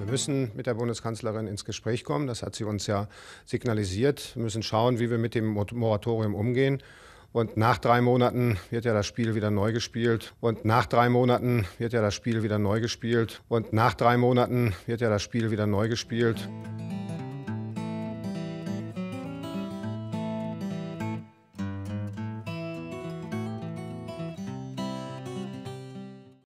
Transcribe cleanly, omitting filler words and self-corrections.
müssen mit der Bundeskanzlerin ins Gespräch kommen. Das hat sie uns ja signalisiert. Wir müssen schauen, wie wir mit dem Moratorium umgehen. Und nach 3 Monaten wird ja das Spiel wieder neu gespielt. Und nach 3 Monaten wird ja das Spiel wieder neu gespielt. Und nach 3 Monaten wird ja das Spiel wieder neu gespielt.